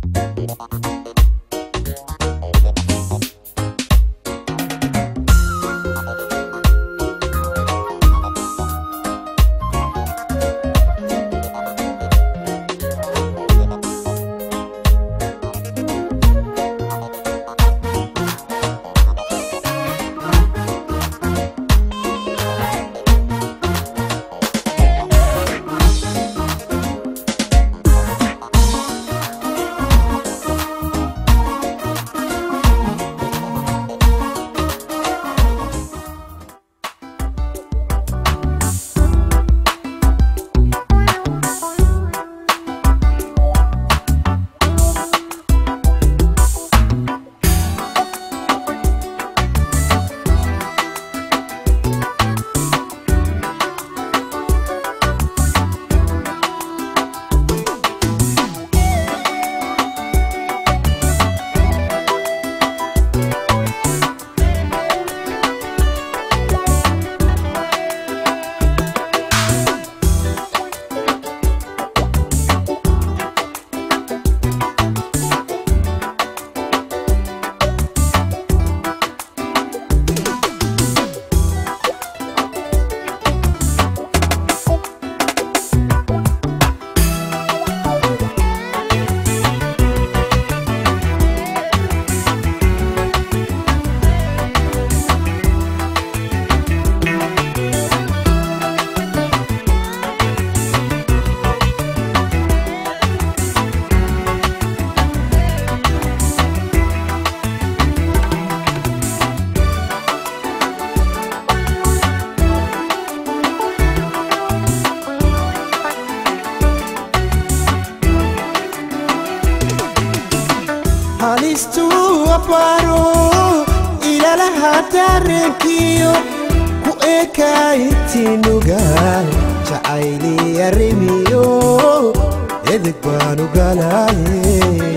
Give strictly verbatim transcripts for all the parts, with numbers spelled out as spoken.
Halistu aparo ila la hatarekiyo kueka itinuga chaili yarimiyo edikbanu galaye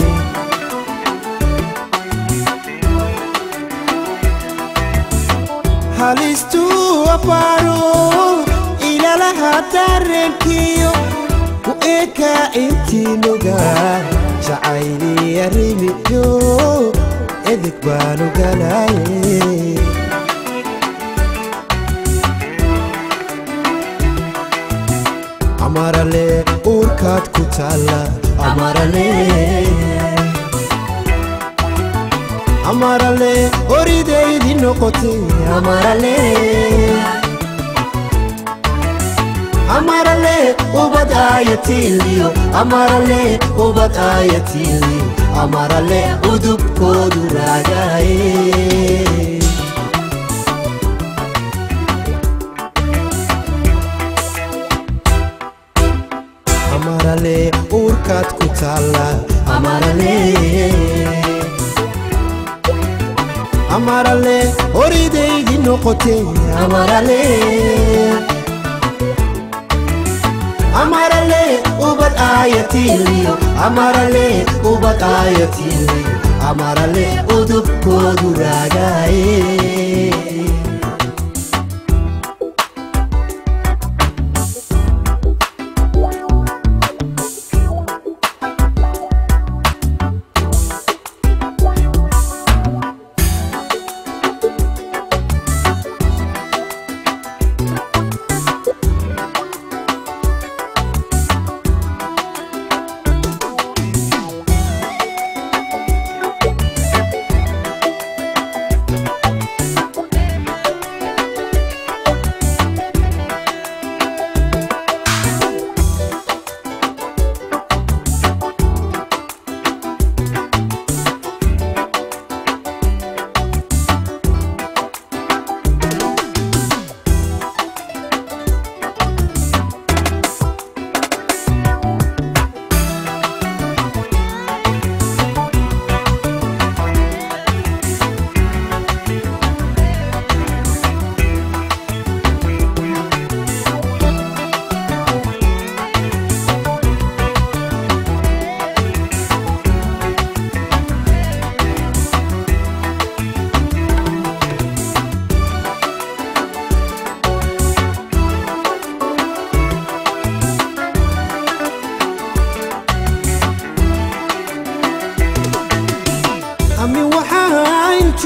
Halistu aparo ila la hatarekiyo kueka itinuga chaili yarimiyo edikbanu galaye Amarale urkat kutala Amarale Amarale oride dinokoti Amarale Amarale ubadayatiliyo Amarale ubadayatiliyo Amarale udub koduragaye Amarale urkat kutala Amarale Amarale oride dinokote Amarale Amarale ubad ayatiliyo Amarale ubad ayatiliyo Amarale udub koduragaye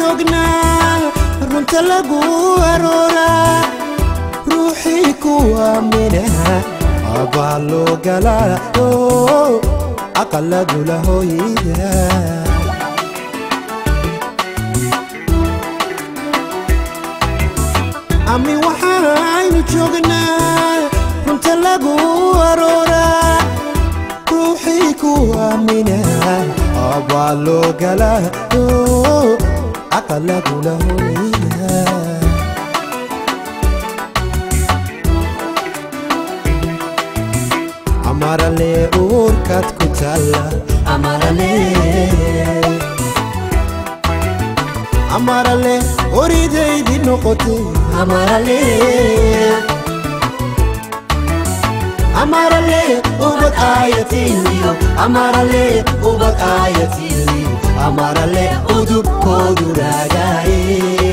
joognaa runta lagu arooraa ruuxii ku aaminaha abaa loo galaa oo aqaladu la hooydaa ami waxaaynu joognaa runta lagu arooraa ruuxii ku aaminaha abaa loo galaa oo aqaladu la hooydaa amarale uurkaad ku taalla amarale amarale oridaydi noqotay amarale amarale ubad aayatiliyo amarale ubad aayatiliyo amarale udubkoodu raagaaye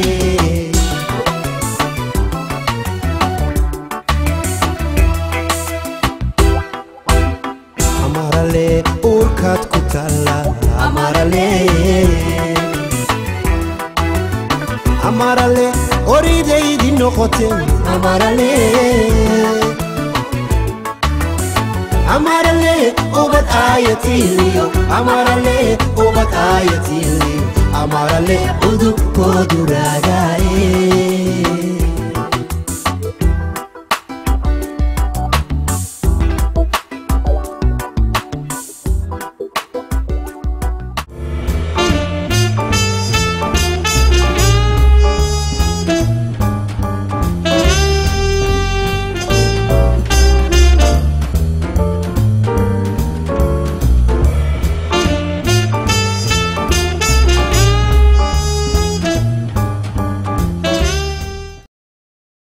amarale uurkaad ku taalla amarale amarale oridaydi noqotay amarale amarale ubad aayatiliyo amarale ubad aayatiliyo amarale udubkoodu raagaaye